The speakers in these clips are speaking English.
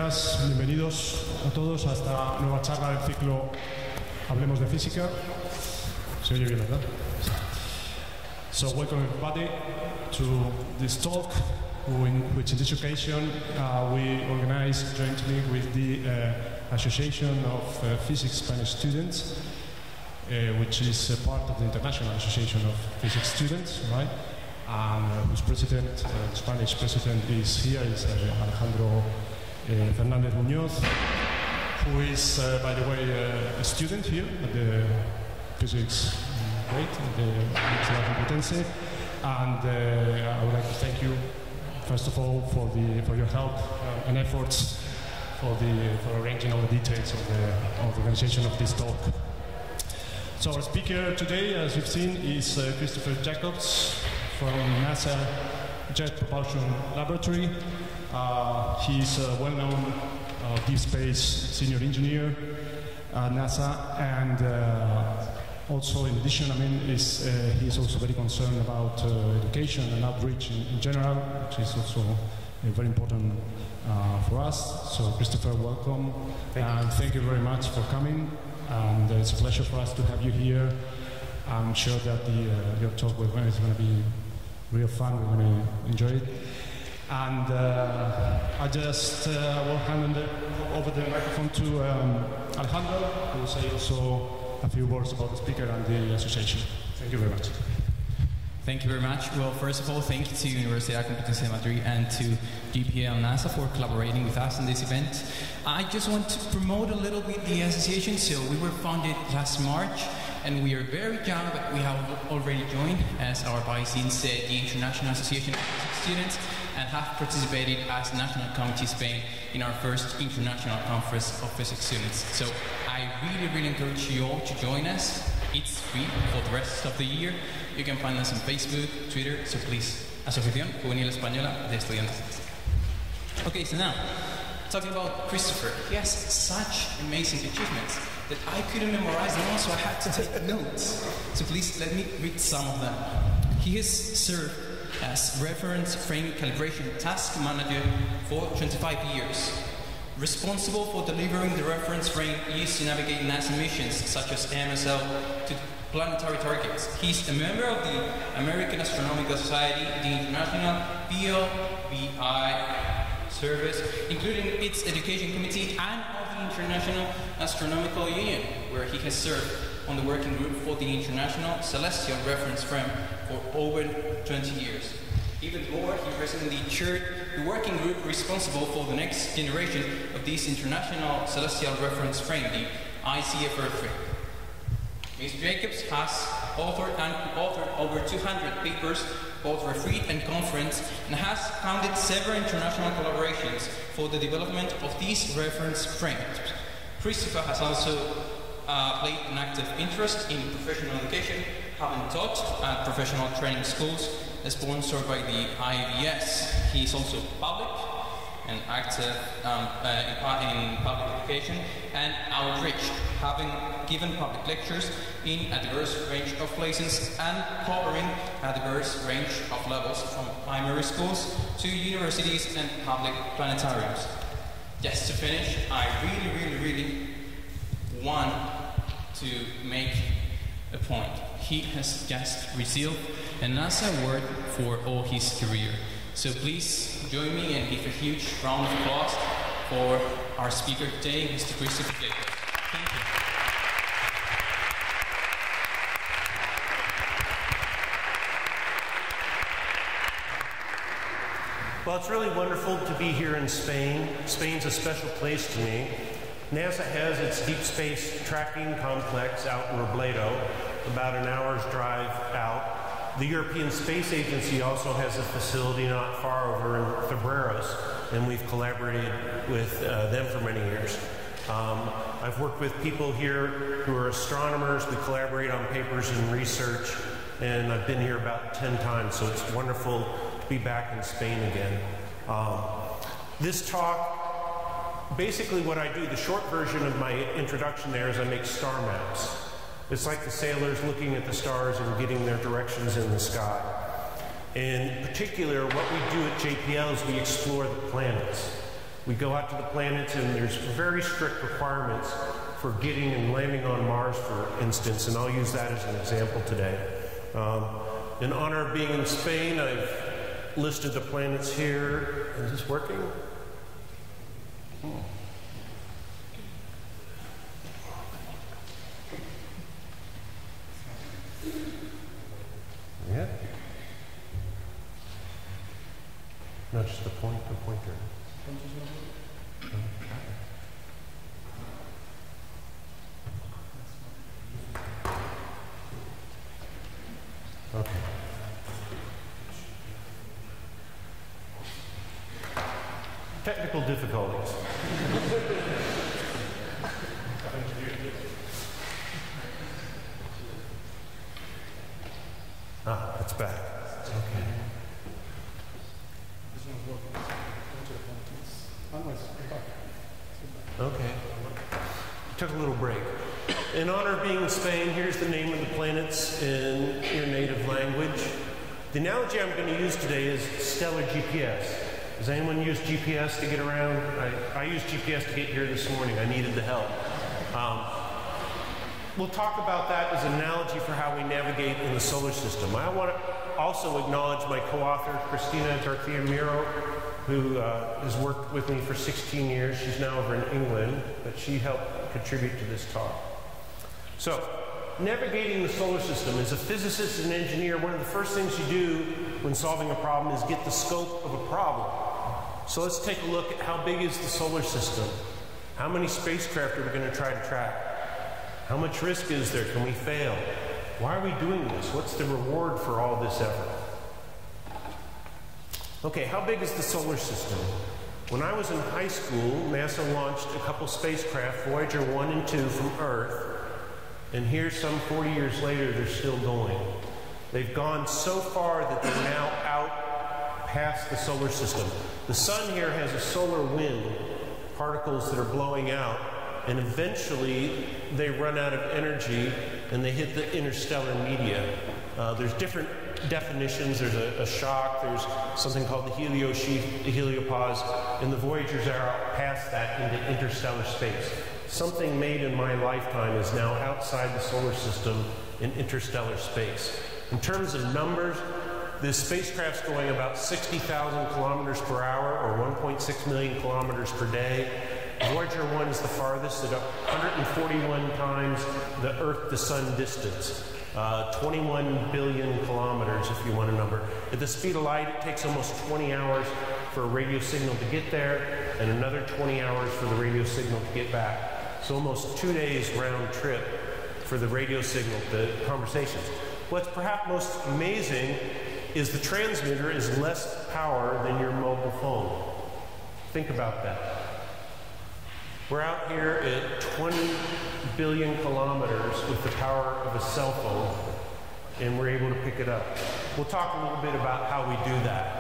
días, bienvenidos a todos a esta nueva charla del ciclo Hablemos de Física. Se oye bien, ¿verdad? So welcome everybody to this talk, which in this occasion we organize jointly with the Association of Physics Spanish Students, which is part of the International Association of Physics Students, right? And whose president, the Spanish president, is here, is Alejandro Fernández Muñoz, who is, by the way, a student here at the physics grade at the Universidad Complutense. And I would like to thank you, first of all, for your help and efforts for arranging all the details of the organization of this talk. So our speaker today, as you've seen, is Christopher Jacobs from NASA Jet Propulsion Laboratory. He's a well-known deep space senior engineer at NASA, and also, in addition, he's also very concerned about education and outreach in general, which is also very important for us. So, Christopher, welcome, and thank you very much for coming. And it's a pleasure for us to have you here. I'm sure that your talk is going to be real fun. We're going to enjoy it. And I just will hand over the microphone to Alejandro, who will say also a few words about the speaker and the association. Thank you very much. Thank you very much. Well, first of all, thank you to Universidad Complutense de Madrid and to JPL and NASA for collaborating with us in this event. I just want to promote a little bit the association. So we were founded last March, and we are very young, but we have already joined, as our vice-dean said, the International Association of Physics Students, and have participated as National Committee Spain in our first International Conference of Physics Students. So I really encourage you all to join us. It's free for the rest of the year. You can find us on Facebook, Twitter, so please, Asociación Juvenil Española de Estudiantes. Okay, so now, talking about Christopher. He has such amazing achievements that I couldn't memorize them all, so I had to take notes. So please, let me read some of them. He has served as reference frame calibration task manager for 25 years, responsible for delivering the reference frame used to navigate NASA missions such as AMSL to planetary targets. He's a member of the American Astronomical Society, the International PLBI Service, including its education committee, and of the International Astronomical Union, where he has served on the working group for the International Celestial Reference Frame for over 20 years. Even more, he recently chaired the working group responsible for the next generation of this International Celestial Reference Frame, the ICFR frame. Mr. Jacobs has authored and co-authored over 200 papers, both refereed and conference, and has founded several international collaborations for the development of these reference frames. Christopher has also played an active interest in professional education, having taught at professional training schools sponsored by the IVS. He is also public and active in public education and outreach, having given public lectures in a diverse range of places and covering a diverse range of levels from primary schools to universities and public planetariums. Just to finish, I really want to make a point. He has just received a NASA award for all his career. So please join me and give a huge round of applause for our speaker today, Mr. Christopher Jacobs. Thank you. Well, it's really wonderful to be here in Spain. Spain's a special place to me. NASA has its deep space tracking complex out in Robledo, about an hour's drive out. The European Space Agency also has a facility not far over in Febreros, and we've collaborated with them for many years. I've worked with people here who are astronomers. We collaborate on papers and research, and I've been here about 10 times, so it's wonderful to be back in Spain again. This talk, basically what I do, the short version of my introduction there is I make star maps. It's like the sailors looking at the stars and getting their directions in the sky. In particular, what we do at JPL is we explore the planets. We go out to the planets, and there's very strict requirements for getting and landing on Mars, for instance, and I'll use that as an example today. In honor of being in Spain, I've listed the planets here. Is this working? Yeah? No, just the pointer. Okay. Technical difficulties. It's back. Okay. Okay. Took a little break. In honor of being in Spain, here's the name of the planets in your native language. The analogy I'm going to use today is stellar GPS. Does anyone use GPS to get around? I used GPS to get here this morning. I needed the help. We'll talk about that as an analogy for how we navigate in the solar system. I want to also acknowledge my co-author, Cristina Garcia Miro, who has worked with me for 16 years. She's now over in England, but she helped contribute to this talk. So, navigating the solar system, as a physicist and engineer, one of the first things you do when solving a problem is get the scope of a problem. So let's take a look at how big is the solar system. How many spacecraft are we going to try to track? How much risk is there? Can we fail? Why are we doing this? What's the reward for all this effort? Okay, how big is the solar system? When I was in high school, NASA launched a couple spacecraft, Voyager 1 and 2, from Earth. And here, some 40 years later, they're still going. They've gone so far that they're now out past the solar system. The sun here has a solar wind, particles that are blowing out, and eventually they run out of energy and they hit the interstellar media. There's different definitions. There's a shock, there's something called the heliosheath, the heliopause, and the Voyagers are out past that into interstellar space. Something made in my lifetime is now outside the solar system in interstellar space. In terms of numbers, this spacecraft's going about 60,000 kilometers per hour, or 1.6 million kilometers per day. Voyager 1 is the farthest at 141 times the Earth to Sun distance. 21 billion kilometers, if you want a number. At the speed of light, it takes almost 20 hours for a radio signal to get there, and another 20 hours for the radio signal to get back. So almost 2 days round trip for the radio signal, the conversations. What's perhaps most amazing is the transmitter is less power than your mobile phone. Think about that. We're out here at 20 billion kilometers with the power of a cell phone, and we're able to pick it up. We'll talk a little bit about how we do that.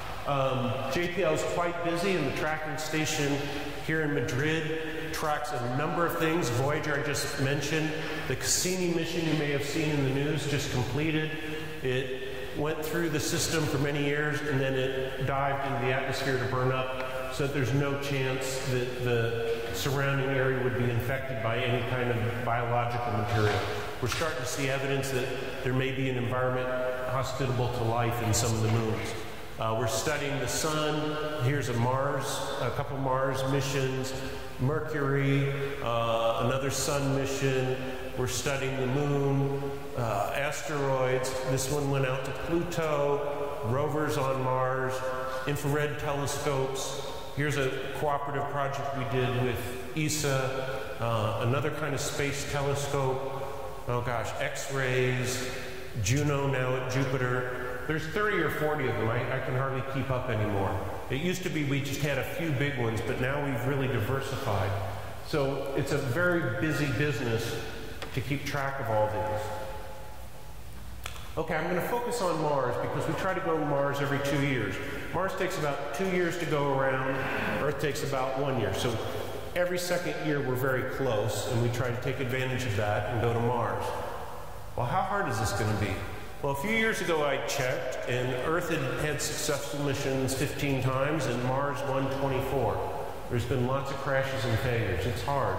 JPL is quite busy, and the tracking station here in Madrid tracks a number of things. Voyager, I just mentioned. The Cassini mission you may have seen in the news just completed. It went through the system for many years, and then it dived into the atmosphere to burn up, so that there's no chance that the surrounding area would be infected by any kind of biological material. We're starting to see evidence that there may be an environment hospitable to life in some of the moons. We're studying the sun. Here's a couple Mars missions, Mercury, another sun mission. We're studying the moon, asteroids. This one went out to Pluto, rovers on Mars, infrared telescopes. Here's a cooperative project we did with ESA, another kind of space telescope. Oh gosh, X-rays, Juno now at Jupiter. There's 30 or 40 of them. I can hardly keep up anymore. It used to be we just had a few big ones, but now we've really diversified. So it's a very busy business to keep track of all these. Okay, I'm going to focus on Mars because we try to go to Mars every 2 years. Mars takes about 2 years to go around. Earth takes about 1 year. So every second year we're very close, and we try to take advantage of that and go to Mars. Well, how hard is this going to be? Well, a few years ago I checked, and Earth had successful missions 15 times, and Mars 124. There's been lots of crashes and failures. It's hard.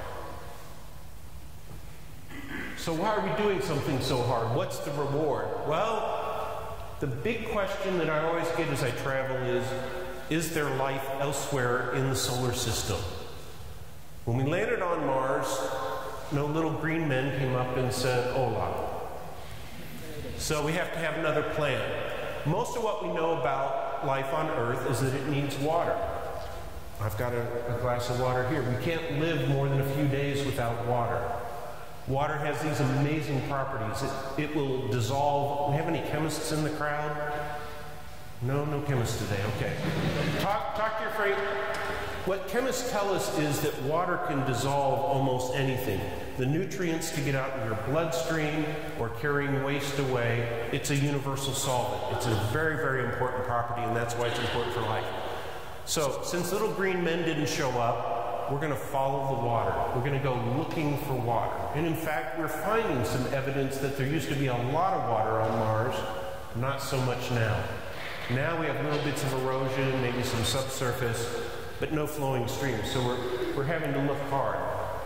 So why are we doing something so hard? What's the reward? Well, the big question that I always get as I travel is there life elsewhere in the solar system? When we landed on Mars, no little green men came up and said, hola. So we have to have another plan. Most of what we know about life on Earth is that it needs water. I've got a glass of water here. We can't live more than a few days without water. Water has these amazing properties. It will dissolve. Do we have any chemists in the crowd? No chemists today. Okay. Talk to your friend. What chemists tell us is that water can dissolve almost anything. The nutrients to get out in your bloodstream or carrying waste away, it's a universal solvent. It's a very, very important property, and that's why it's important for life. So, since little green men didn't show up, we're going to follow the water. We're going to go looking for water. And in fact, we're finding some evidence that there used to be a lot of water on Mars, not so much now. Now we have little bits of erosion, maybe some subsurface, but no flowing streams. So we're having to look hard.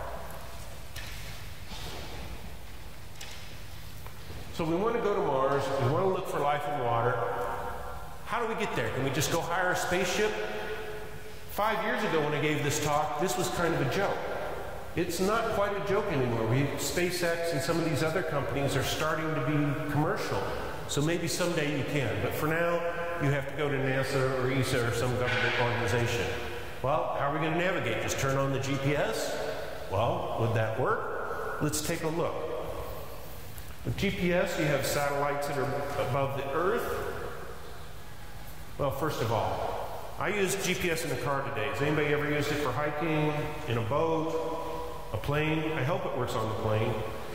So we want to go to Mars. We want to look for life in water. How do we get there? Can we just go hire a spaceship? 5 years ago when I gave this talk, this was kind of a joke. It's not quite a joke anymore. SpaceX and some of these other companies are starting to be commercial. So maybe someday you can. But for now, you have to go to NASA or ESA or some government organization. Well, how are we going to navigate? Just turn on the GPS? Well, would that work? Let's take a look. With GPS, you have satellites that are above the Earth. Well, first of all, I use GPS in a car today. Has anybody ever used it for hiking, in a boat, a plane? I hope it works on the plane.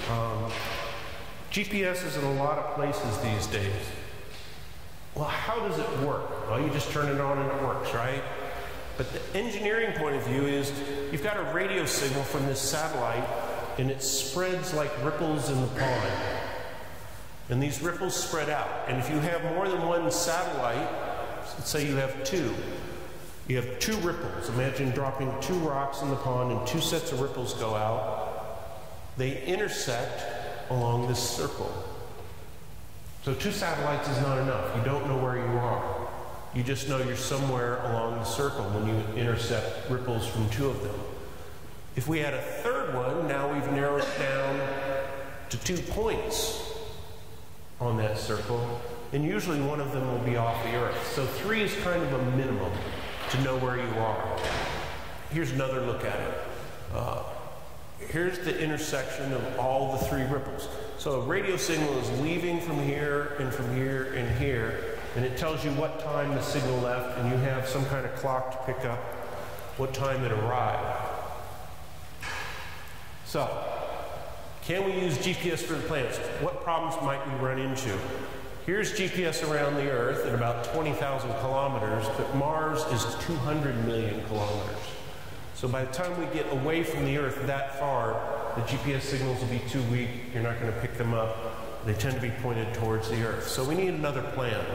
GPS is in a lot of places these days. Well, how does it work? Well, you just turn it on and it works, right? But the engineering point of view is you've got a radio signal from this satellite and it spreads like ripples in the pond. And these ripples spread out. And if you have more than one satellite, let's say you have two. You have two ripples. Imagine dropping two rocks in the pond and two sets of ripples go out. They intersect along this circle. So two satellites is not enough. You don't know where you are. You just know you're somewhere along the circle when you intercept ripples from two of them. If we had a third one, now we've narrowed it down to 2 points on that circle, and usually one of them will be off the Earth. So 3 is kind of a minimum to know where you are. Here's another look at it. Here's the intersection of all the 3 ripples. So a radio signal is leaving from here and from here and here, and it tells you what time the signal left, and you have some kind of clock to pick up what time it arrived. So, can we use GPS for the planets? What problems might we run into? Here's GPS around the Earth at about 20,000 kilometers, but Mars is 200 million kilometers. So by the time we get away from the Earth that far, the GPS signals will be too weak. You're not going to pick them up. They tend to be pointed towards the Earth. So we need another plan.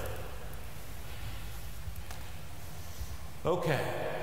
Okay.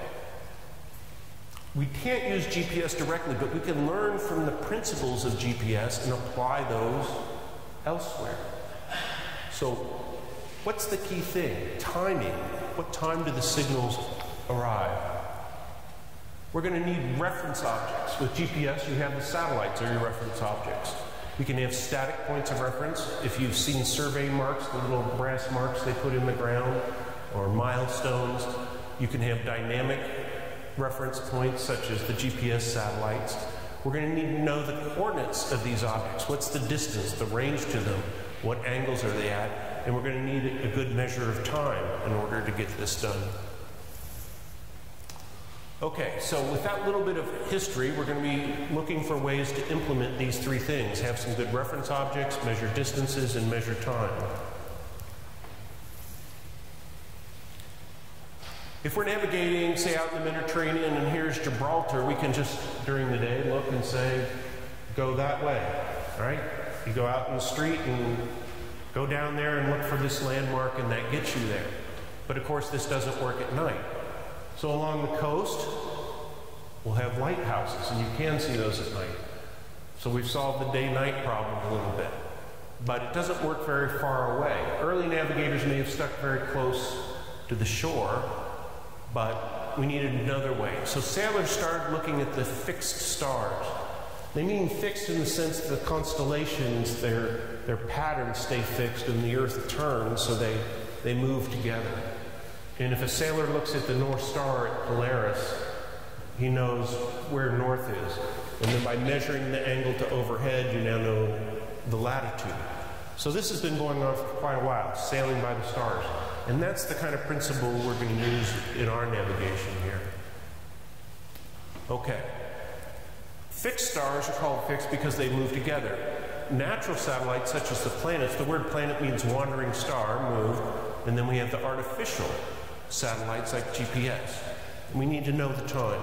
We can't use GPS directly, but we can learn from the principles of GPS and apply those elsewhere. So what's the key thing? Timing. What time do the signals arrive? We're going to need reference objects. With GPS, you have the satellites are your reference objects. We can have static points of reference. If you've seen survey marks, the little brass marks they put in the ground, or milestones, you can have dynamic reference points such as the GPS satellites. We're going to need to know the coordinates of these objects. What's the distance, the range to them? What angles are they at? And we're going to need a good measure of time in order to get this done. Okay, so with that little bit of history, we're going to be looking for ways to implement these 3 things. Have some good reference objects, measure distances, and measure time. If we're navigating, say, out in the Mediterranean, and here's Gibraltar, we can just, during the day, look and say, go that way, right? You go out in the street and go down there and look for this landmark, and that gets you there. But of course, this doesn't work at night. So along the coast, we'll have lighthouses, and you can see those at night. So we've solved the day-night problem a little bit. But it doesn't work very far away. Early navigators may have stuck very close to the shore, but we needed another way. So sailors started looking at the fixed stars. They mean fixed in the sense that the constellations, their patterns stay fixed and the Earth turns, so they move together. And if a sailor looks at the North Star at Polaris, he knows where north is. And then by measuring the angle to overhead, you now know the latitude. So this has been going on for quite a while, sailing by the stars. And that's the kind of principle we're going to use in our navigation here. Okay. Fixed stars are called fixed because they move together. Natural satellites, such as the planets, the word planet means wandering star, move, and then we have the artificial satellites like GPS. We need to know the time.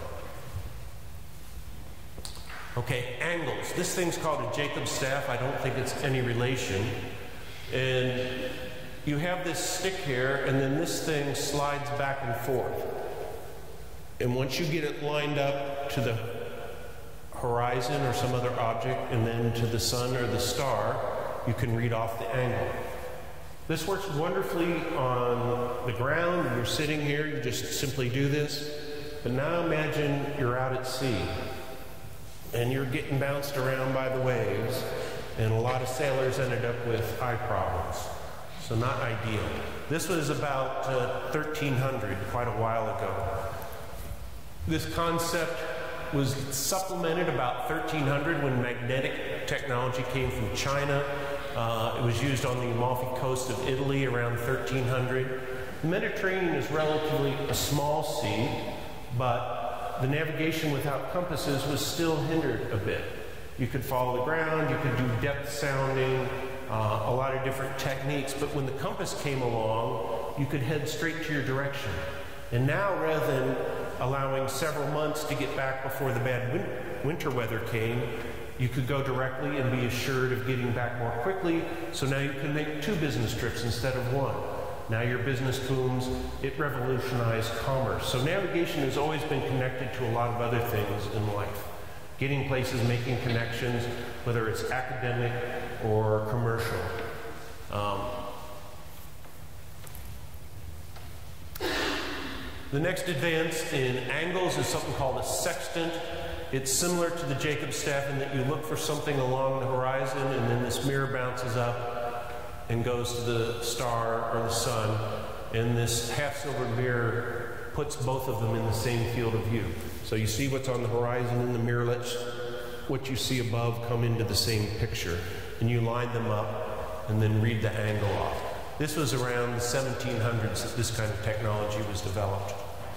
Okay, angles. This thing's called a Jacob's staff. I don't think it's any relation. And you have this stick here, and then this thing slides back and forth. And once you get it lined up to the horizon or some other object, and then to the sun or the star, you can read off the angle. This works wonderfully on the ground. When you're sitting here, you just simply do this. But now imagine you're out at sea, and you're getting bounced around by the waves, and a lot of sailors ended up with eye problems. So not ideal. This was about 1300, quite a while ago. This concept was supplemented about 1300 when magnetic technology came from China. It was used on the Amalfi Coast of Italy around 1300. The Mediterranean is relatively a small sea, but the navigation without compasses was still hindered a bit. You could follow the ground, you could do depth sounding, a lot of different techniques, but when the compass came along, you could head straight to your direction. And now, rather than allowing several months to get back before the bad winter weather came, you could go directly and be assured of getting back more quickly. So now you can make 2 business trips instead of 1. Now your business booms. It revolutionized commerce. So navigation has always been connected to a lot of other things in life. Getting places, making connections, whether it's academic or commercial. The next advance in angles is something called a sextant. It's similar to the Jacob's staff in that you look for something along the horizon, and then this mirror bounces up and goes to the star or the sun, and this half-silver mirror puts both of them in the same field of view. So you see what's on the horizon, and the mirror lets what you see above come into the same picture, and you line them up and then read the angle off. This was around the 1700s that this kind of technology was developed.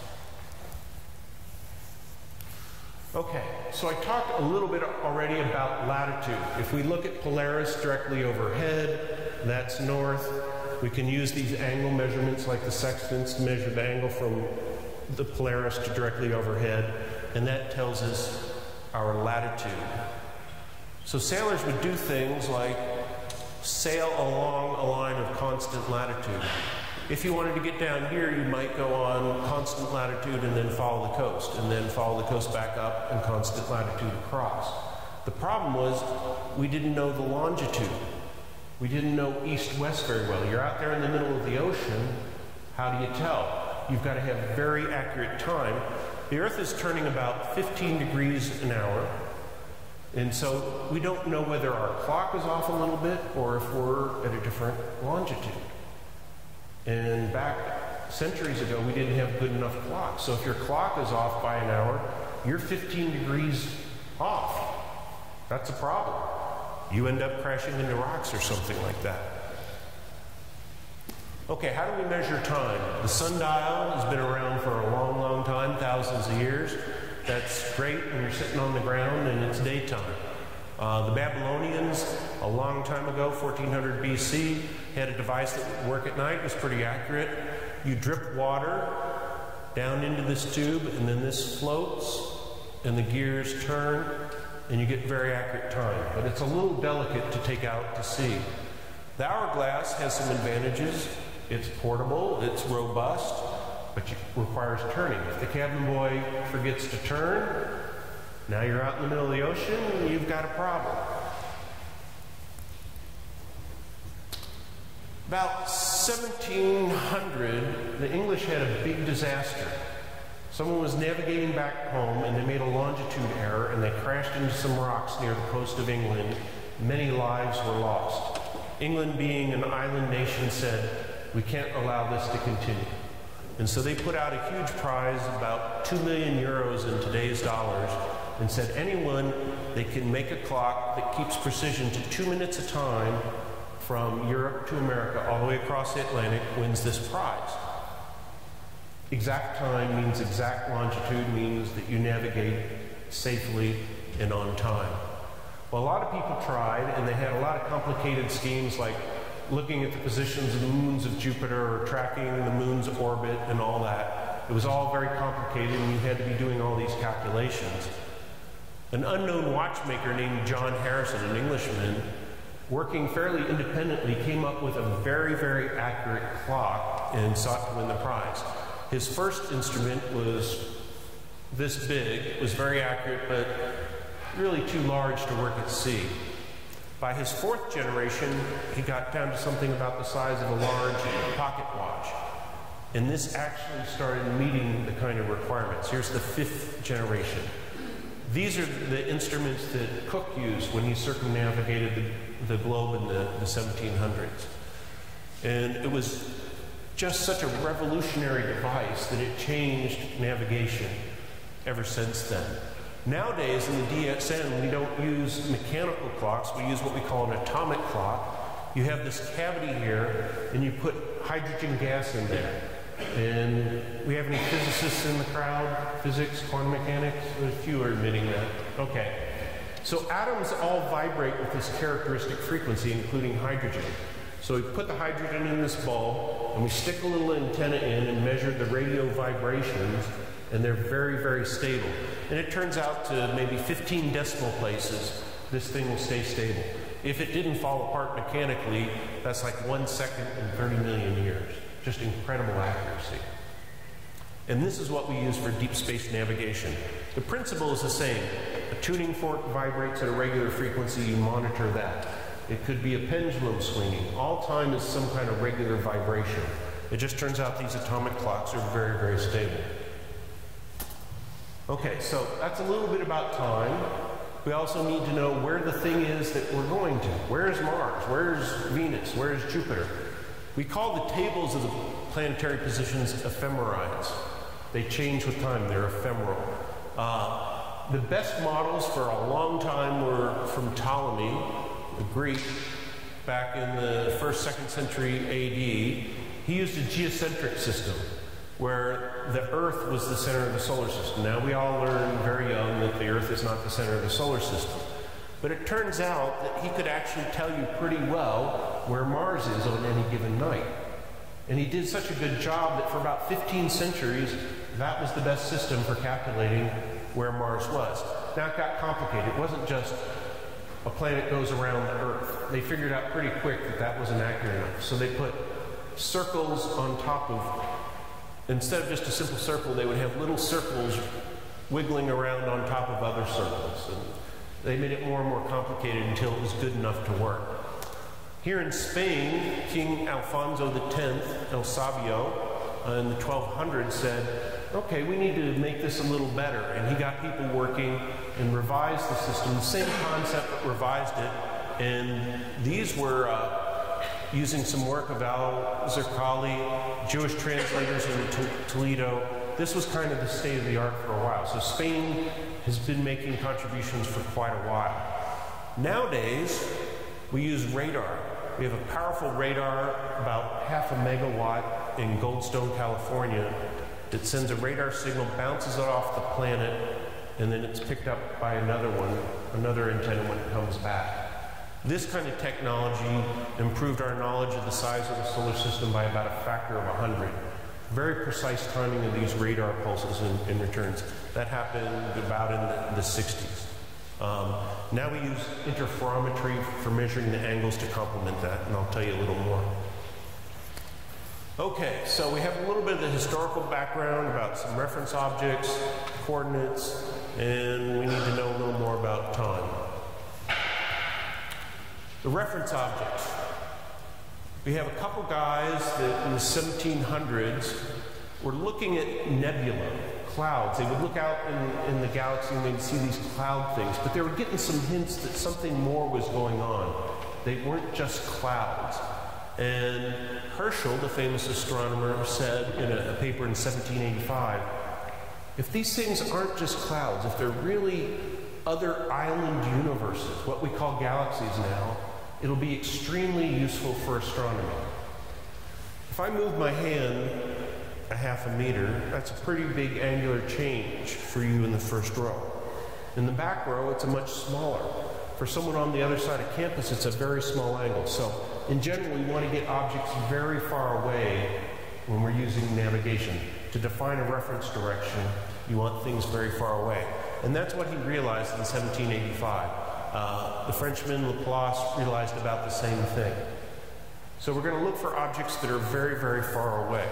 Okay, so I talked a little bit already about latitude. If we look at Polaris directly overhead, that's north. We can use these angle measurements like the sextants to measure the angle from the Polaris to directly overhead, and that tells us our latitude. So sailors would do things like sail along a line of constant latitude. If you wanted to get down here, you might go on constant latitude and then follow the coast, and then follow the coast back up and constant latitude across. The problem was we didn't know the longitude. We didn't know east-west very well. You're out there in the middle of the ocean. How do you tell? You've got to have very accurate time. The Earth is turning about 15 degrees an hour, and so we don't know whether our clock is off a little bit or if we're at a different longitude. And back centuries ago, we didn't have good enough clocks. So if your clock is off by an hour, you're 15 degrees off. That's a problem. You end up crashing into rocks or something like that. Okay, how do we measure time? The sundial has been around for a long, long time, thousands of years. That's great when you're sitting on the ground and it's daytime. The Babylonians, a long time ago, 1400 BC, had a device that would work at night. It was pretty accurate. You drip water down into this tube, and then this floats, and the gears turn, and you get very accurate time. But it's a little delicate to take out to sea. The hourglass has some advantages. It's portable, it's robust, but it requires turning. If the cabin boy forgets to turn, now you're out in the middle of the ocean and you've got a problem. About 1700, the English had a big disaster. Someone was navigating back home and they made a longitude error and they crashed into some rocks near the coast of England. Many lives were lost. England, being an island nation, said, we can't allow this to continue. And so they put out a huge prize, about 2 million euros in today's dollars, and said anyone that can make a clock that keeps precision to 2 minutes a time from Europe to America, all the way across the Atlantic, wins this prize. Exact time means exact longitude, means that you navigate safely and on time. Well, a lot of people tried, and they had a lot of complicated schemes like looking at the positions of the moons of Jupiter or tracking the moon's orbit and all that. It was all very complicated, and you had to be doing all these calculations. An unknown watchmaker named John Harrison, an Englishman, working fairly independently, came up with a very, very accurate clock and sought to win the prize. His first instrument was this big. It was very accurate, but really too large to work at sea. By his fourth generation, he got down to something about the size of a large pocket watch. And this actually started meeting the kind of requirements. Here's the fifth generation. These are the instruments that Cook used when he circumnavigated the globe in the 1700s. And it was just such a revolutionary device that it changed navigation ever since then. Nowadays in the DXN, we don't use mechanical clocks, we use what we call an atomic clock. You have this cavity here, and you put hydrogen gas in there. And we have any physicists in the crowd? Physics, quantum mechanics? A few are admitting that. Okay. So atoms all vibrate with this characteristic frequency, including hydrogen. So we put the hydrogen in this bulb, and we stick a little antenna in and measure the radio vibrations, and they're very, very stable. And it turns out to maybe 15 decimal places, this thing will stay stable. If it didn't fall apart mechanically, that's like 1 second in 30 million years. Just incredible accuracy. And this is what we use for deep space navigation. The principle is the same. A tuning fork vibrates at a regular frequency, you monitor that. It could be a pendulum swinging. All time is some kind of regular vibration. It just turns out these atomic clocks are very, very stable. Okay, so that's a little bit about time. We also need to know where the thing is that we're going to. Where's Mars? Where's Venus? Where's Jupiter? We call the tables of the planetary positions ephemerides. They change with time, they're ephemeral. The best models for a long time were from Ptolemy, the Greek, back in the 1st, 2nd century AD. He used a geocentric system where the Earth was the center of the solar system. Now we all learned very young that the Earth is not the center of the solar system. But it turns out that he could actually tell you pretty well where Mars is on any given night. And he did such a good job that for about 15 centuries, that was the best system for calculating where Mars was. Now it got complicated. It wasn't just a planet goes around the Earth. They figured out pretty quick that that wasn't accurate enough. So they put circles on top of, instead of just a simple circle, they would have little circles wiggling around on top of other circles. And they made it more and more complicated until it was good enough to work. Here in Spain, King Alfonso X, El Sabio, in the 1200s said, okay, we need to make this a little better. And he got people working and revised the system, the same concept, but revised it. And these were using some work of Al-Zarqali, Jewish translators in Toledo. This was kind of the state of the art for a while. So Spain has been making contributions for quite a while. Nowadays, we use radar. We have a powerful radar, about 0.5 megawatt in Goldstone, California, that sends a radar signal, bounces it off the planet, and then it's picked up by another one, another antenna when it comes back. This kind of technology improved our knowledge of the size of the solar system by about a factor of 100. Very precise timing of these radar pulses and returns. That happened about in the 60s. Now we use interferometry for measuring the angles to complement that, and I'll tell you a little more. Okay, so we have a little bit of the historical background about some reference objects, coordinates, and we need to know a little more about time. The reference object. We have a couple guys that in the 1700s were looking at nebula, clouds. They would look out in the galaxy and they'd see these cloud things, but they were getting some hints that something more was going on. They weren't just clouds. And Herschel, the famous astronomer, said in a paper in 1785, if these things aren't just clouds, if they're really other island universes, what we call galaxies now, it'll be extremely useful for astronomy. If I move my hand a half a meter, that's a pretty big angular change for you in the first row. In the back row, it's a much smaller. For someone on the other side of campus, it's a very small angle. So, in general, we want to get objects very far away when we're using navigation. To define a reference direction, you want things very far away. And that's what he realized in 1785. The Frenchman Laplace realized about the same thing. So we're going to look for objects that are very, very far away.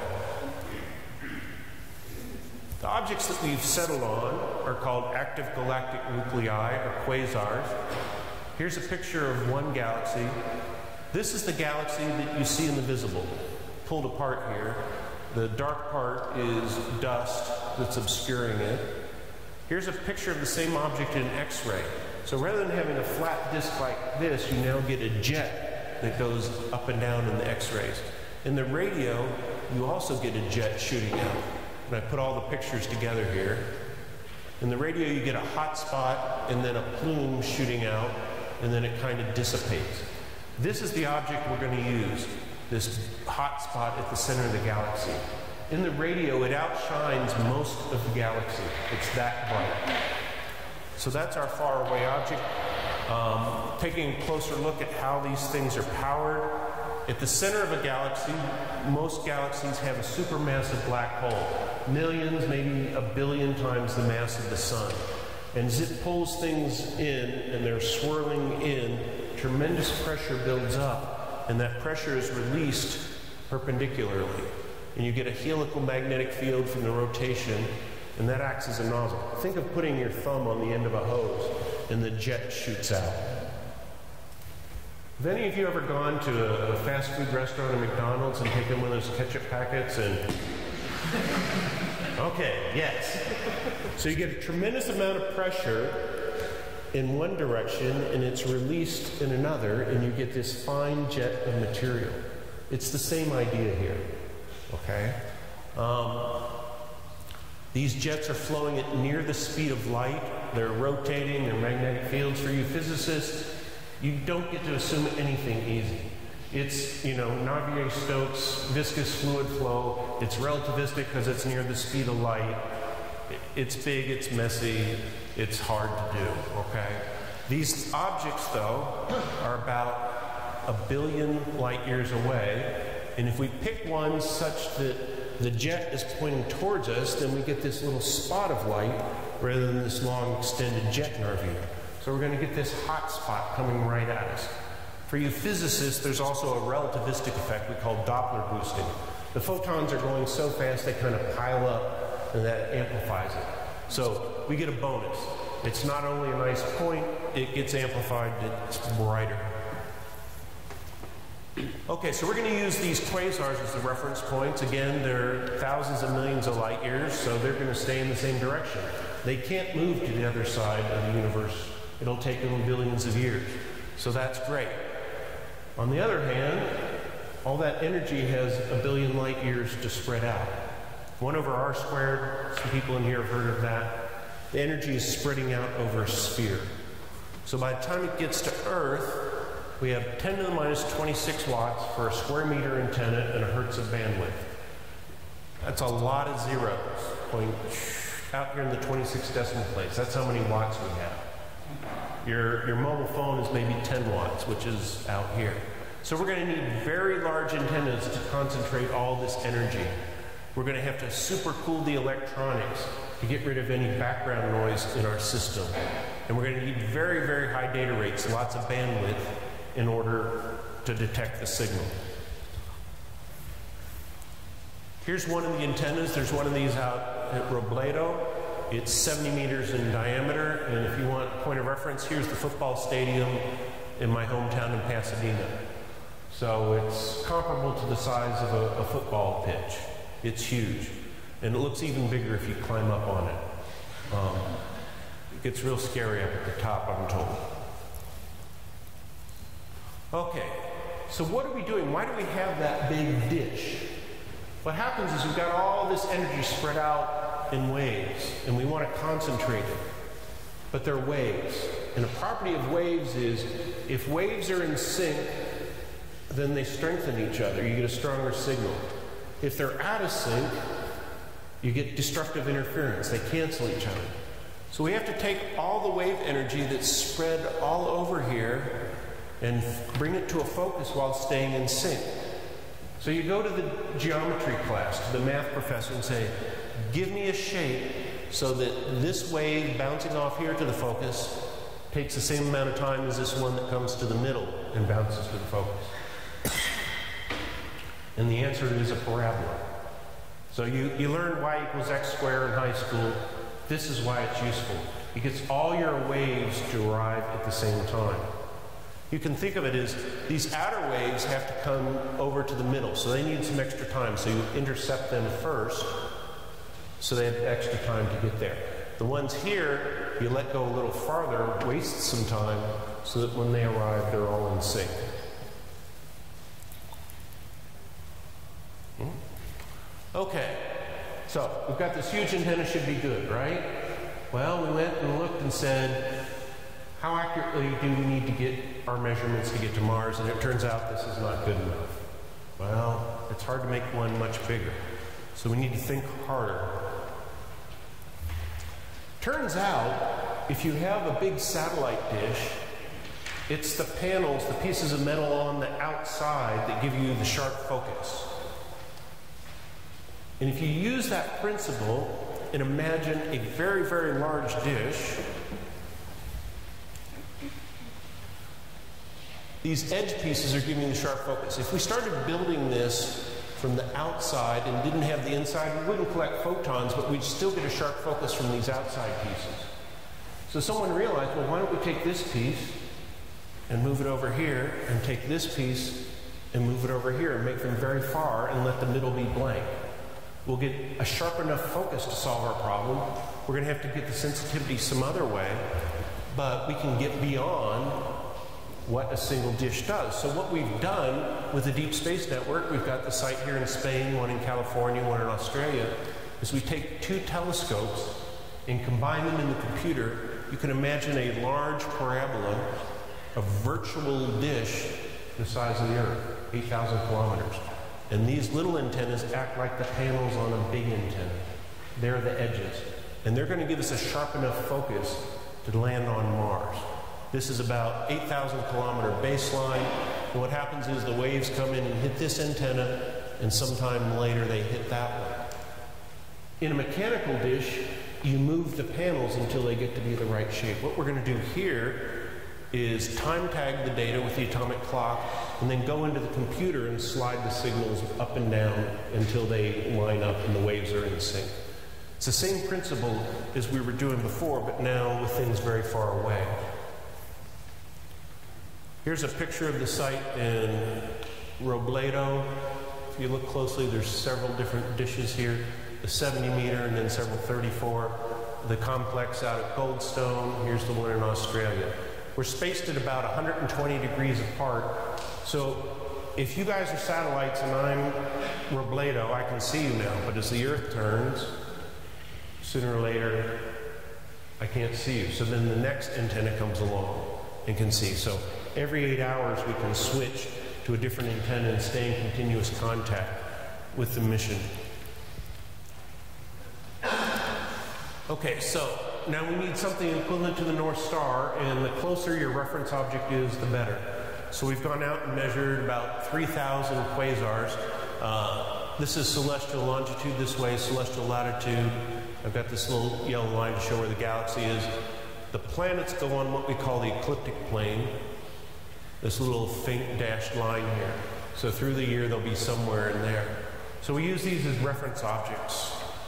The objects that we've settled on are called active galactic nuclei, or quasars. Here's a picture of one galaxy. This is the galaxy that you see in the visible, pulled apart here. The dark part is dust that's obscuring it. Here's a picture of the same object in X-ray. So rather than having a flat disk like this, you now get a jet that goes up and down in the X-rays. In the radio, you also get a jet shooting out. And I put all the pictures together here. In the radio, you get a hot spot and then a plume shooting out, and then it kind of dissipates. This is the object we're going to use, this hot spot at the center of the galaxy. In the radio, it outshines most of the galaxy. It's that bright. So that's our faraway object. Taking a closer look at how these things are powered. At the center of a galaxy, most galaxies have a supermassive black hole. Millions, maybe a billion times the mass of the sun. And as it pulls things in, and they're swirling in, tremendous pressure builds up, and that pressure is released perpendicularly. And you get a helical magnetic field from the rotation, and that acts as a nozzle. Think of putting your thumb on the end of a hose, and the jet shoots out. Have any of you ever gone to a fast food restaurant at McDonald's and taken one of those ketchup packets and... Okay, yes. So you get a tremendous amount of pressure in one direction, and it's released in another, and you get this fine jet of material. It's the same idea here, okay? These jets are flowing at near the speed of light. They're rotating, they're magnetic fields. For you physicists, you don't get to assume anything easy. It's, Navier-Stokes viscous fluid flow. It's relativistic because it's near the speed of light. It's big, it's messy, it's hard to do, okay? These objects, though, are about 1 billion light years away. And if we pick one such that the jet is pointing towards us, then we get this little spot of light rather than this long extended jet in our view. So we're going to get this hot spot coming right at us. For you physicists, there's also a relativistic effect we call Doppler boosting. The photons are going so fast they kind of pile up, and that amplifies it. So we get a bonus. It's not only a nice point, it gets amplified, it's brighter. Okay, so we're going to use these quasars as the reference points. Again, they're thousands of millions of light years, so they're going to stay in the same direction. They can't move to the other side of the universe. It'll take them billions of years. So that's great. On the other hand, all that energy has 1 billion light years to spread out. 1 over r squared, some people in here have heard of that. The energy is spreading out over a sphere. So by the time it gets to Earth, we have 10 to the minus 26 watts for a square meter antenna and a hertz of bandwidth. That's a lot of zeros going out here in the 26 decimal place. That's how many watts we have. Your mobile phone is maybe 10 watts, which is out here. So we're going to need very large antennas to concentrate all this energy. We're going to have to supercool the electronics to get rid of any background noise in our system. And we're going to need very, very high data rates, lots of bandwidth, in order to detect the signal. Here's one of the antennas. There's one of these out at Robledo. It's 70 meters in diameter, and if you want a point of reference, here's the football stadium in my hometown in Pasadena. So it's comparable to the size of a football pitch. It's huge, and it looks even bigger if you climb up on it. It gets real scary up at the top, I'm told. Okay, so what are we doing? Why do we have that big dish? What happens is we've got all this energy spread out in waves, and we want to concentrate it. But they're waves. And the property of waves is, if waves are in sync, then they strengthen each other. You get a stronger signal. If they're out of sync, you get destructive interference. They cancel each other. So we have to take all the wave energy that's spread all over here and bring it to a focus while staying in sync. So you go to the geometry class, to the math professor, and say, give me a shape so that this wave bouncing off here to the focus takes the same amount of time as this one that comes to the middle and bounces to the focus. And the answer is a parabola. So you learned y equals x squared in high school. This is why it's useful. Because all your waves derive at the same time. You can think of it as these outer waves have to come over to the middle, so they need some extra time. So you intercept them first, so they have extra time to get there. The ones here, you let go a little farther, waste some time, so that when they arrive, they're all in sync. Okay, so we've got this huge antenna, should be good, right? Well, we went and looked and said, how accurately do we need to get our measurements to get to Mars? And it turns out this is not good enough. Well, it's hard to make one much bigger. So we need to think harder. Turns out, if you have a big satellite dish, it's the panels, the pieces of metal on the outside that give you the sharp focus. And if you use that principle and imagine a very, very large dish, these edge pieces are giving you the sharp focus. If we started building this from the outside and didn't have the inside, we wouldn't collect photons, but we'd still get a sharp focus from these outside pieces. So someone realized, well, why don't we take this piece and move it over here, and take this piece and move it over here, and make them very far and let the middle be blank. We'll get a sharp enough focus to solve our problem. We're going to have to get the sensitivity some other way, but we can get beyond what a single dish does. So what we've done with the Deep Space Network, we've got the site here in Spain, one in California, one in Australia, is we take two telescopes and combine them in the computer. You can imagine a large parabola, a virtual dish the size of the Earth, 8,000 kilometers. And these little antennas act like the panels on a big antenna. They're the edges. And they're going to give us a sharp enough focus to land on Mars. This is about 8,000 kilometer baseline. And what happens is the waves come in and hit this antenna, and sometime later they hit that one. In a mechanical dish, you move the panels until they get to be the right shape. What we're going to do here is time tag the data with the atomic clock, and then go into the computer and slide the signals up and down until they line up and the waves are in sync. It's the same principle as we were doing before, but now with things very far away. Here's a picture of the site in Robledo. If you look closely, there's several different dishes here. The 70 meter and then several 34. The complex out at Goldstone. Here's the one in Australia. We're spaced at about 120 degrees apart. So if you guys are satellites and I'm Robledo, I can see you now. But as the Earth turns, sooner or later, I can't see you. So then the next antenna comes along and can see. So every 8 hours, we can switch to a different antenna and stay in continuous contact with the mission. Okay, so now we need something equivalent to the North Star, and the closer your reference object is, the better. So we've gone out and measured about 3,000 quasars. This is celestial longitude this way, celestial latitude. I've got this little yellow line to show where the galaxy is. The planets go on what we call the ecliptic plane, this little faint dashed line here. So through the year, they'll be somewhere in there. So we use these as reference objects.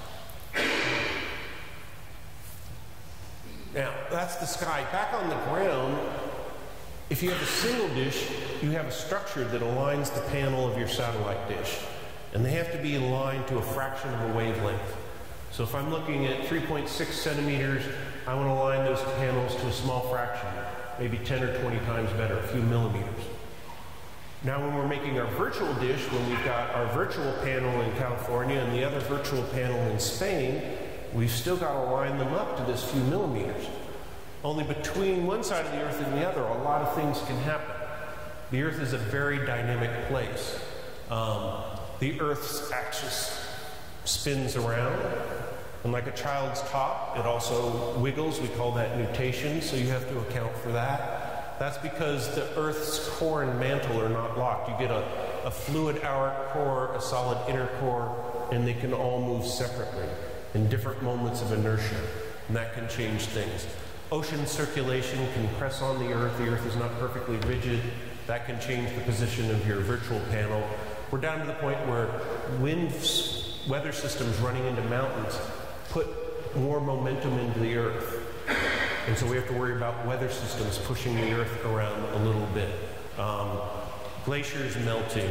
Now, that's the sky. Back on the ground, if you have a single dish, you have a structure that aligns the panel of your satellite dish. And they have to be aligned to a fraction of a wavelength. So if I'm looking at 3.6 centimeters, I want to align those panels to a small fraction, maybe 10 or 20 times better, a few millimeters. Now when we're making our virtual dish, when we've got our virtual panel in California and the other virtual panel in Spain, we've still got to line them up to this few millimeters. Only between one side of the Earth and the other, a lot of things can happen. The Earth is a very dynamic place. The Earth's axis spins around, and like a child's top, it also wiggles. We call that nutation, so you have to account for that. That's because the Earth's core and mantle are not locked. You get a fluid outer core, a solid inner core, and they can all move separately in different moments of inertia, and that can change things. Ocean circulation can press on the Earth. The Earth is not perfectly rigid. That can change the position of your virtual panel. We're down to the point where weather systems running into mountains put more momentum into the Earth. And so we have to worry about weather systems pushing the Earth around a little bit. Glaciers melting,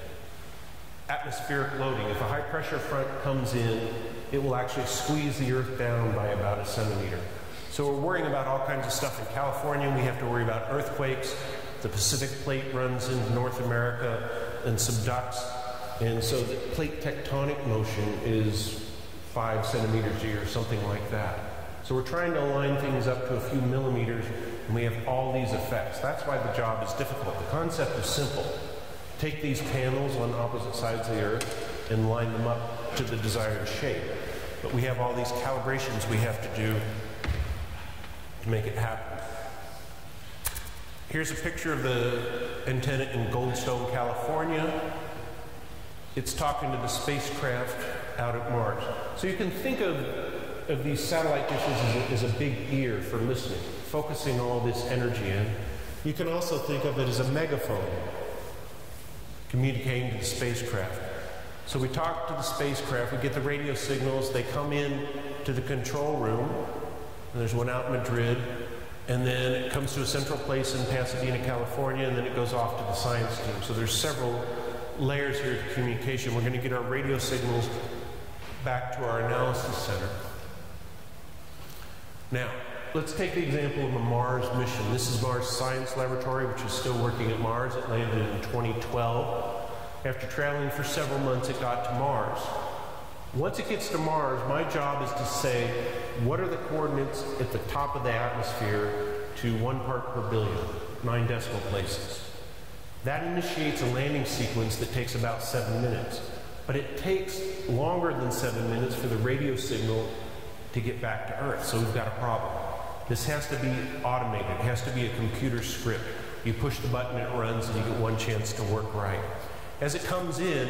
atmospheric loading. If a high pressure front comes in, it will actually squeeze the Earth down by about a centimeter. So we're worrying about all kinds of stuff. In California, we have to worry about earthquakes. The Pacific plate runs into North America and subducts. And so the plate tectonic motion is 5 centimeters a year, something like that. So we're trying to align things up to a few millimeters, and we have all these effects. That's why the job is difficult. The concept is simple. Take these panels on opposite sides of the Earth and line them up to the desired shape. But we have all these calibrations we have to do to make it happen. Here's a picture of the antenna in Goldstone, California. It's talking to the spacecraft out at Mars. So you can think of these satellite dishes as a big ear for listening, focusing all this energy in. You can also think of it as a megaphone, communicating to the spacecraft. So we talk to the spacecraft, we get the radio signals, they come in to the control room, and there's one out in Madrid, and then it comes to a central place in Pasadena, California, and then it goes off to the science team. So there's several layers here to communication. We're going to get our radio signals back to our analysis center. Now, let's take the example of a Mars mission. This is Mars Science Laboratory, which is still working at Mars. It landed in 2012. After traveling for several months, it got to Mars. Once it gets to Mars, my job is to say, what are the coordinates at the top of the atmosphere to 1 part per billion, 9 decimal places. That initiates a landing sequence that takes about 7 minutes. But it takes longer than 7 minutes for the radio signal to get back to Earth, so we've got a problem. This has to be automated. It has to be a computer script. You push the button, it runs, and you get one chance to work right. As it comes in,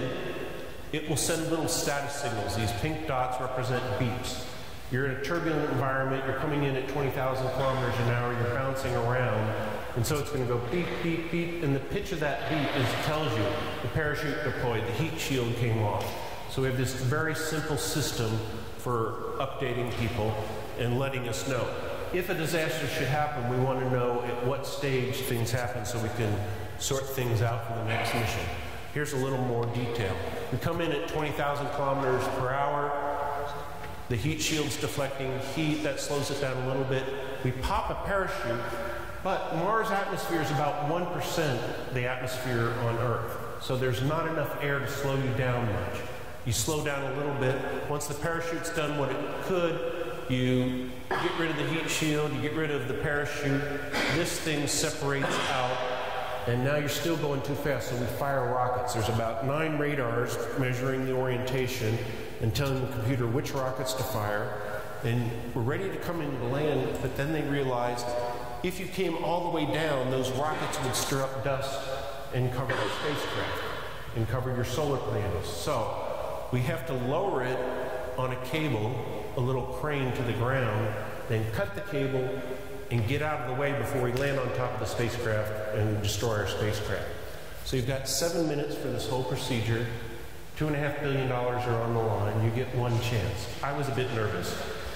it will send little status signals. These pink dots represent beeps. You're in a turbulent environment, you're coming in at 20,000 kilometers an hour, you're bouncing around, and so it's going to go beep, beep, beep, and the pitch of that beep tells you the parachute deployed, the heat shield came off. So we have this very simple system for updating people and letting us know. If a disaster should happen, we want to know at what stage things happen so we can sort things out for the next mission. Here's a little more detail. We come in at 20,000 kilometers per hour. The heat shield's deflecting heat. That slows it down a little bit. We pop a parachute, but Mars' atmosphere is about 1% the atmosphere on Earth. So there's not enough air to slow you down much. You slow down a little bit. Once the parachute's done what it could, you get rid of the heat shield, you get rid of the parachute. This thing separates out. And now you're still going too fast, so we fire rockets. There's about 9 radars measuring the orientation and telling the computer which rockets to fire. And we're ready to come into land, but then they realized if you came all the way down, those rockets would stir up dust and cover the spacecraft and cover your solar panels. So we have to lower it on a cable, a little crane to the ground, then cut the cable and get out of the way before we land on top of the spacecraft and destroy our spacecraft. So you've got 7 minutes for this whole procedure $2.5 billion are on the line. You get one chance. I was a bit nervous.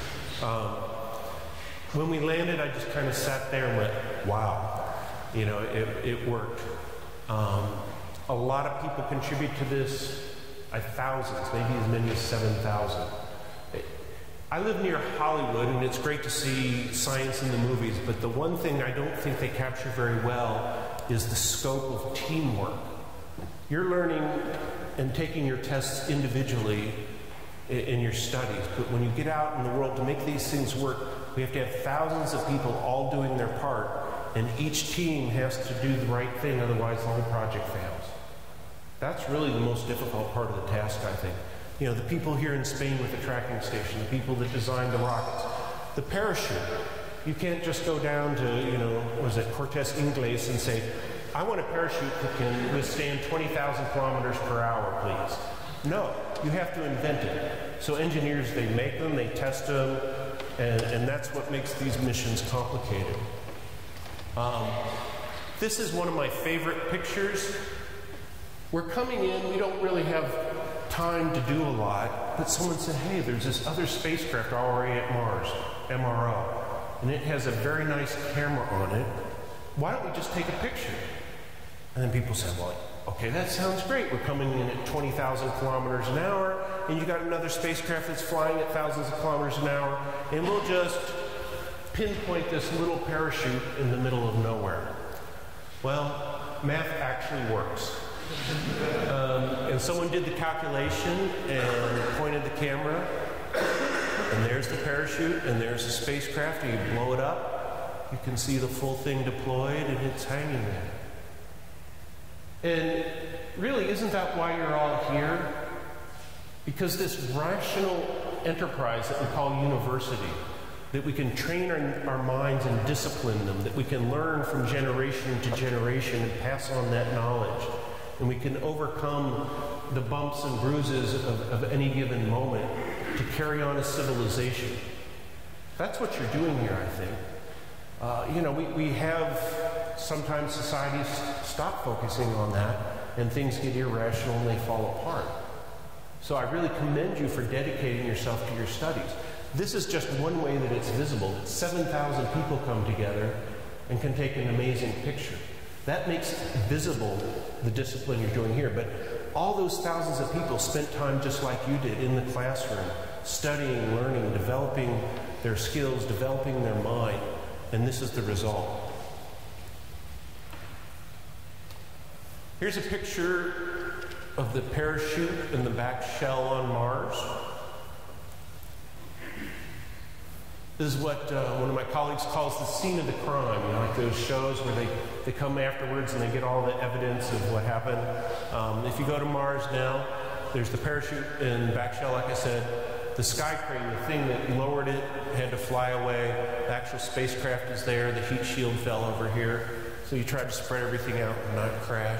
When we landed, I just kind of sat there and went, wow. You know, it worked. A lot of people contribute to this. Thousands, maybe as many as 7,000. I live near Hollywood, and it's great to see science in the movies, but the one thing I don't think they capture very well is the scope of teamwork. You're learning and taking your tests individually in your studies, but when you get out in the world to make these things work, we have to have thousands of people all doing their part, and each team has to do the right thing, otherwise the whole project fails. That's really the most difficult part of the task, I think. You know, the people here in Spain with the tracking station, the people that designed the rockets, the parachute. You can't just go down to, you know, was it Cortes Ingles and say, I want a parachute that can withstand 20,000 kilometers per hour, please. No, you have to invent it. So engineers, they make them, they test them, and that's what makes these missions complicated. This is one of my favorite pictures. We're coming in, we don't really have time to do a lot, but someone said, hey, there's this other spacecraft already at Mars, MRO, and it has a very nice camera on it. Why don't we just take a picture? And then people said, well, okay, that sounds great. We're coming in at 20,000 kilometers an hour, and you got another spacecraft that's flying at thousands of kilometers an hour, and we'll just pinpoint this little parachute in the middle of nowhere. Well, math actually works. And someone did the calculation and pointed the camera, and there's the parachute, and there's the spacecraft, and you blow it up, you can see the full thing deployed, and it's hanging there. And really, isn't that why you're all here? Because this rational enterprise that we call university, that we can train our minds and discipline them, that we can learn from generation to generation and pass on that knowledge, and we can overcome the bumps and bruises of any given moment to carry on a civilization. That's what you're doing here, I think. You know, we have sometimes societies stop focusing on that, and things get irrational and they fall apart. So I really commend you for dedicating yourself to your studies. This is just one way that it's visible. 7,000 people come together and can take an amazing picture. That makes visible the discipline you're doing here. But all those thousands of people spent time just like you did in the classroom, studying, learning, developing their skills, developing their mind, and this is the result. Here's a picture of the parachute and the back shell on Mars. This is what one of my colleagues calls the scene of the crime, you know, like those shows where they come afterwards and they get all the evidence of what happened. If you go to Mars now, there's the parachute and back shell, like I said. The sky crane, the thing that lowered it, had to fly away. The actual spacecraft is there. The heat shield fell over here. So you try to spread everything out and not crash.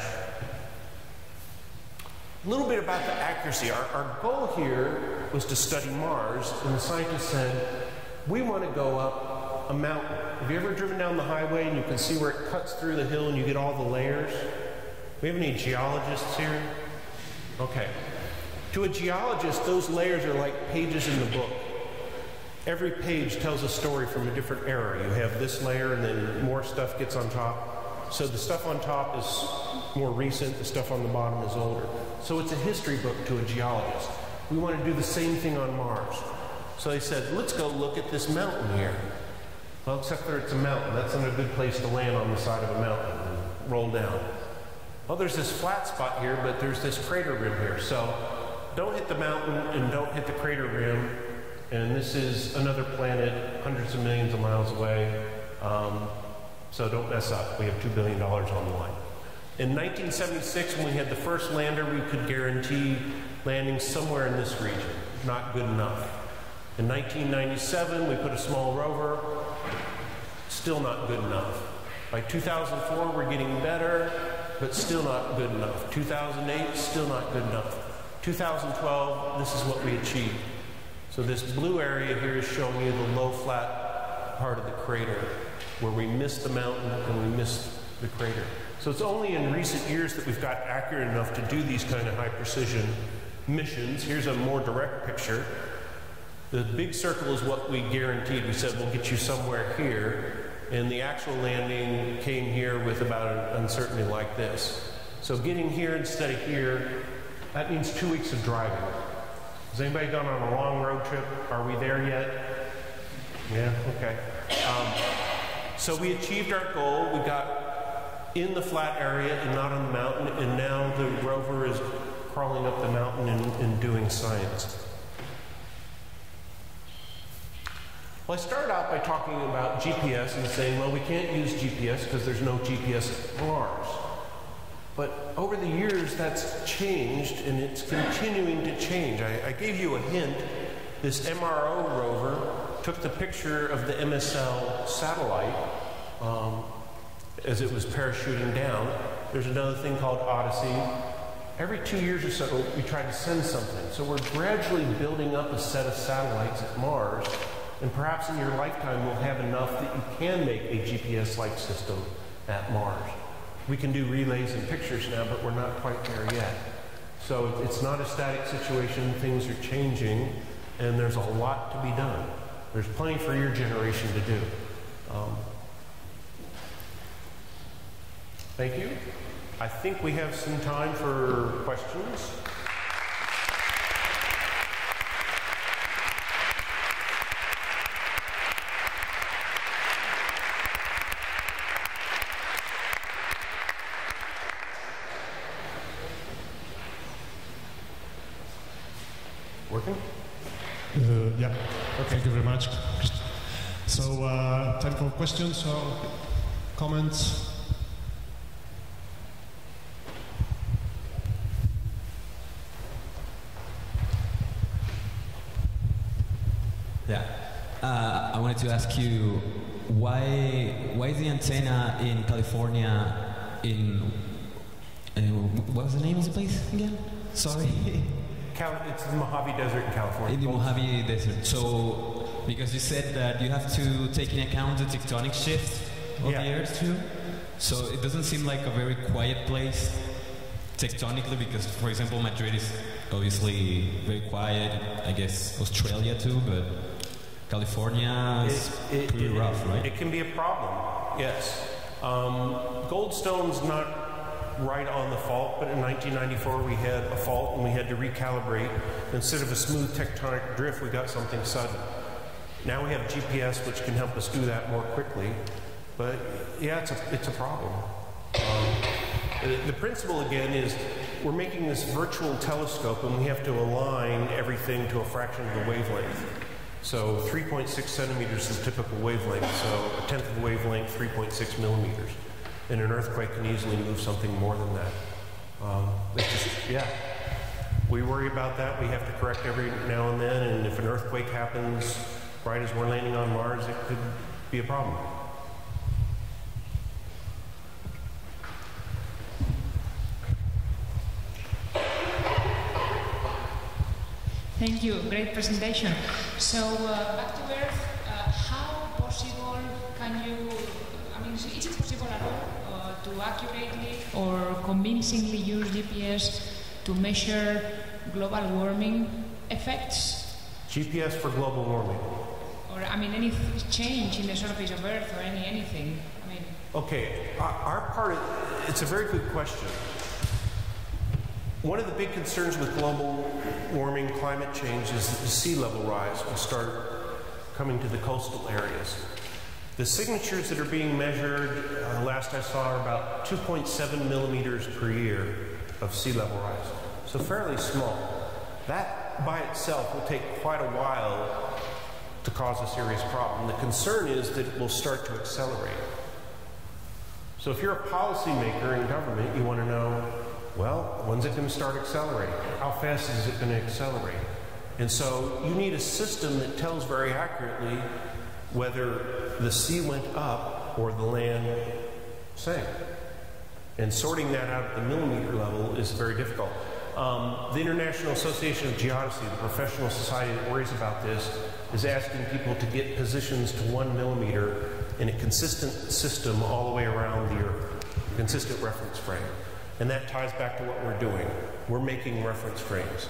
A little bit about the accuracy. Our goal here was to study Mars, and the scientists said, we want to go up a mountain. Have you ever driven down the highway and you can see where it cuts through the hill and you get all the layers? We have any geologists here? Okay. To a geologist, those layers are like pages in the book. Every page tells a story from a different era. You have this layer and then more stuff gets on top. So the stuff on top is more recent, the stuff on the bottom is older. So it's a history book to a geologist. We want to do the same thing on Mars. So they said, let's go look at this mountain here. Well, except for it's a mountain. That's not a good place to land on the side of a mountain and roll down. Well, there's this flat spot here, but there's this crater rim here. So don't hit the mountain and don't hit the crater rim. And this is another planet hundreds of millions of miles away. So don't mess up. We have $2 billion on the line. In 1976, when we had the first lander, we could guarantee landing somewhere in this region. Not good enough. In 1997, we put a small rover. Still not good enough. By 2004, we're getting better, but still not good enough. 2008, still not good enough. 2012, this is what we achieved. So this blue area here is showing you the low flat part of the crater, where we missed the mountain and we missed the crater. So it's only in recent years that we've got accurate enough to do these kind of high precision missions. Here's a more direct picture. The big circle is what we guaranteed. We said we'll get you somewhere here, and the actual landing came here with about an uncertainty like this. So getting here instead of here, that means 2 weeks of driving. Has anybody gone on a long road trip? Are we there yet? Yeah, okay. So we achieved our goal. We got in the flat area and not on the mountain, and now the rover is crawling up the mountain and doing science. Well, I started out by talking about GPS and saying, well, we can't use GPS because there's no GPS at Mars. But over the years, that's changed, and it's continuing to change. I gave you a hint. This MRO rover took the picture of the MSL satellite as it was parachuting down. There's another thing called Odyssey. Every 2 years or so, we try to send something. So we're gradually building up a set of satellites at Mars, and perhaps in your lifetime we'll have enough that you can make a GPS-like system at Mars. We can do relays and pictures now, but we're not quite there yet. So it's not a static situation. Things are changing, and there's a lot to be done. There's plenty for your generation to do. Thank you. I think we have some time for questions. Working? Yeah. Okay. Thank you very much. So, time for questions or comments. Yeah. I wanted to ask you why is the antenna in California what was the name of the place again? Sorry. It's the Mojave Desert in California. In the Mojave Desert. So, because you said that you have to take into account the tectonic shift of the Earth too. So it doesn't seem like a very quiet place tectonically, because, for example, Madrid is obviously very quiet. I guess Australia too, but California is pretty rough, right? It can be a problem, yes. Goldstone's not right on the fault, but in 1994 we had a fault and we had to recalibrate. Instead of a smooth tectonic drift, we got something sudden. Now we have GPS, which can help us do that more quickly. But yeah, it's a problem. The principle again is we're making this virtual telescope, and we have to align everything to a fraction of the wavelength. So 3.6 centimeters is the typical wavelength, so a tenth of the wavelength, 3.6 millimeters. And an earthquake can easily move something more than that. It's just, yeah. We worry about that. We have to correct every now and then, and if an earthquake happens right as we're landing on Mars, it could be a problem. Thank you. Great presentation. So, back to Earth, how possible can you, is it possible at all to accurately or convincingly use GPS to measure global warming effects? GPS for global warming? Or, any change in the surface of Earth or anything? Okay, our part, it's a very good question. One of the big concerns with global warming, climate change, is that the sea level rise will start coming to the coastal areas. The signatures that are being measured, last I saw, are about 2.7 millimeters per year of sea level rise. So fairly small. That by itself will take quite a while to cause a serious problem. The concern is that it will start to accelerate. So if you're a policymaker in government, you want to know, well, when's it going to start accelerating? How fast is it going to accelerate? And so you need a system that tells very accurately whether the sea went up or the land sank. And sorting that out at the millimeter level is very difficult. The International Association of Geodesy, the professional society that worries about this, is asking people to get positions to 1 millimeter in a consistent system all the way around the Earth, a consistent reference frame. And that ties back to what we're doing. We're making reference frames.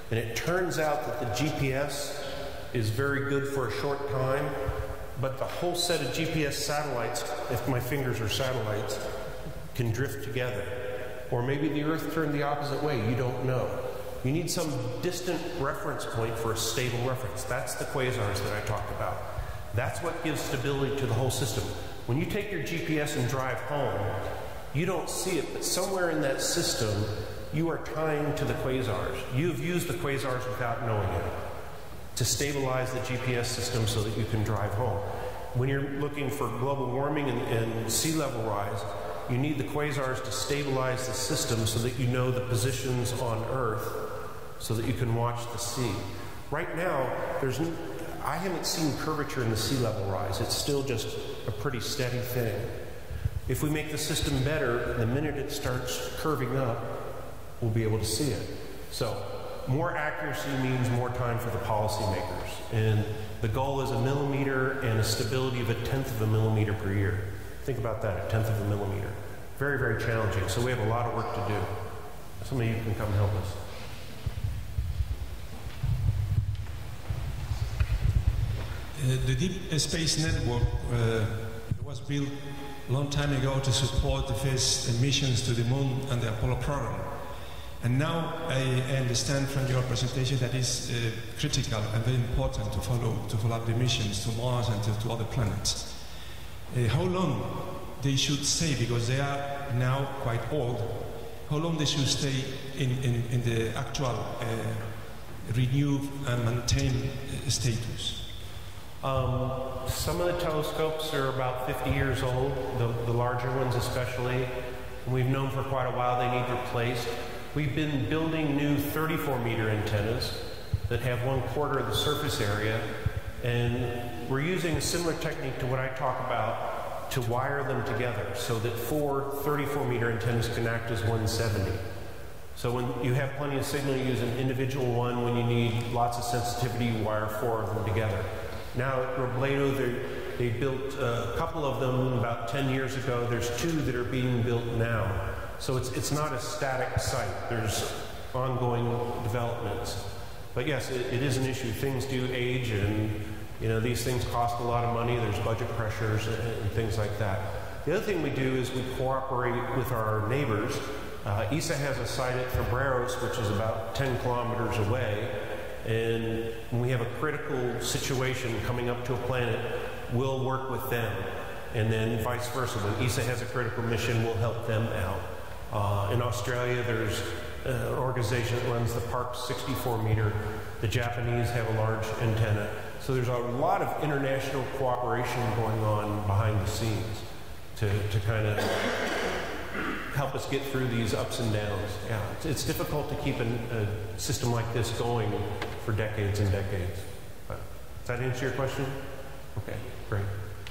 And it turns out that the GPS is very good for a short time, but the whole set of GPS satellites, if my fingers are satellites, can drift together. Or maybe the Earth turned the opposite way, you don't know. You need some distant reference point for a stable reference. That's the quasars that I talked about. That's what gives stability to the whole system. When you take your GPS and drive home, you don't see it, but somewhere in that system, you are tying to the quasars. You've used the quasars without knowing it to stabilize the GPS system so that you can drive home. When you're looking for global warming and sea level rise, you need the quasars to stabilize the system so that you know the positions on Earth so that you can watch the sea. Right now, I haven't seen curvature in the sea level rise. It's still just a pretty steady thing. If we make the system better, the minute it starts curving up, we'll be able to see it. So, more accuracy means more time for the policymakers. And the goal is 1 millimeter and a stability of 1/10 of a millimeter per year. Think about that, 1/10 of a millimeter. Very, very challenging. So we have a lot of work to do. Some of you can come help us. The Deep Space Network was built a long time ago to support the first missions to the Moon and the Apollo program. And now I understand from your presentation that it's critical and very important to follow up the missions to Mars and to other planets. How long they should stay, because they are now quite old, how long they should stay in the actual renewed and maintained status? Some of the telescopes are about 50 years old, the larger ones especially. We've known for quite a while they need replaced. We've been building new 34-meter antennas that have 1/4 of the surface area, and we're using a similar technique to what I talk about to wire them together so that 4 34-meter antennas can act as 170. So when you have plenty of signal, you use an individual one. When you need lots of sensitivity, you wire 4 of them together. Now at Robledo, they built a couple of them about 10 years ago. There's 2 that are being built now. So it's not a static site. There's ongoing developments. But yes, it is an issue. Things do age, and these things cost a lot of money. There's budget pressures and things like that. The other thing we do is we cooperate with our neighbors. ESA has a site at Febreros, which is about 10 kilometers away. And when we have a critical situation coming up to a planet, we'll work with them. And then vice versa. When ESA has a critical mission, we'll help them out. In Australia, there's an organization that runs the Park 64-meter. The Japanese have a large antenna. So there's a lot of international cooperation going on behind the scenes to kind of help us get through these ups and downs. Yeah, it's difficult to keep a system like this going for decades and decades. But does that answer your question? Okay, great.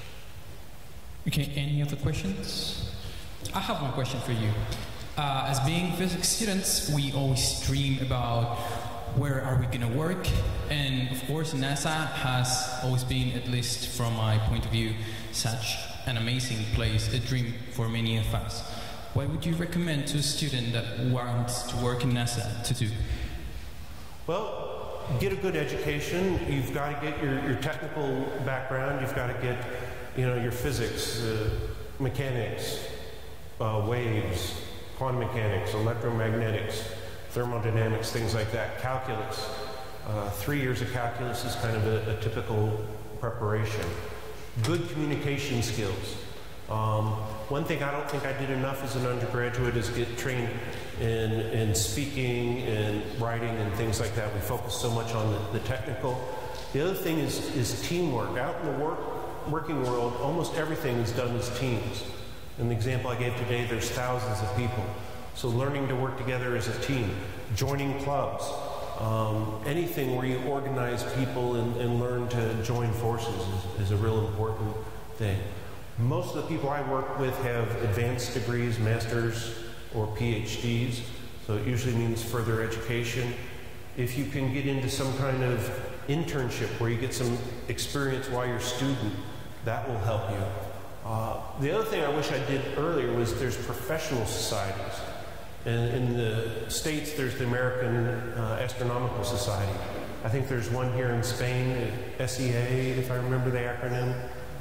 Okay, any other questions? I have one question for you. As being physics students, we always dream about where are we going to work, and of course NASA has always been, at least from my point of view, such an amazing place, a dream for many of us. What would you recommend to a student that wants to work in NASA to do? Well, get a good education. You've got to get your technical background. You've got to get your physics, mechanics, waves, quantum mechanics, electromagnetics, thermodynamics, things like that, calculus. 3 years of calculus is kind of a typical preparation. Good communication skills. One thing I don't think I did enough as an undergraduate is get trained in speaking and writing and things like that. We focus so much on the technical. The other thing is teamwork. Out in the working world, almost everything is done as teams. In the example I gave today, there's thousands of people. So learning to work together as a team, joining clubs, anything where you organize people and learn to join forces is a real important thing. Most of the people I work with have advanced degrees, masters or PhDs, so it usually means further education. If you can get into some kind of internship where you get some experience while you're a student, that will help you. The other thing I wish I did earlier was there's professional societies. And in the States, there's the American Astronomical Society. I think there's one here in Spain, SEA, if I remember the acronym.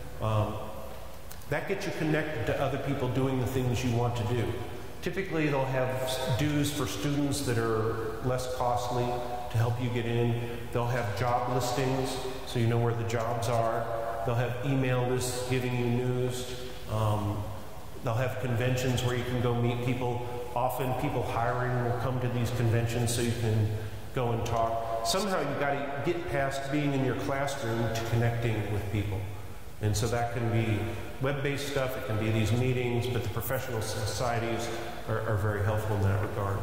That gets you connected to other people doing the things you want to do. Typically, they'll have dues for students that are less costly to help you get in. They'll have job listings, so you know where the jobs are. They'll have email lists giving you news. They'll have conventions where you can go meet people. Often people hiring will come to these conventions so you can go and talk. Somehow you've got to get past being in your classroom to connecting with people. And so that can be web-based stuff, it can be these meetings, but the professional societies are very helpful in that regard.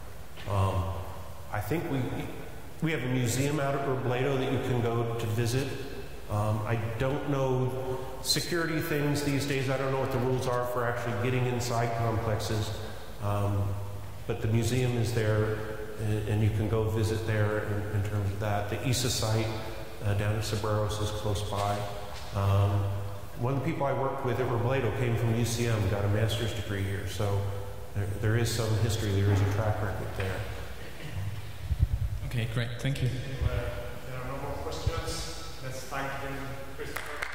I think we have a museum out at Robledo that you can go to visit. I don't know security things these days. I don't know what the rules are for actually getting inside complexes. But the museum is there, and you can go visit there in terms of that. The ESA site down at Sabreros is close by. One of the people I worked with at Robledo came from UCM, got a master's degree here. So there is some history, there is a track record there. Okay, great. Thank you. There are no more questions. Let's thank him, Christopher.